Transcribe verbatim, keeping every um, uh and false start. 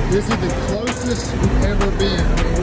This is the closest we've ever been. I mean,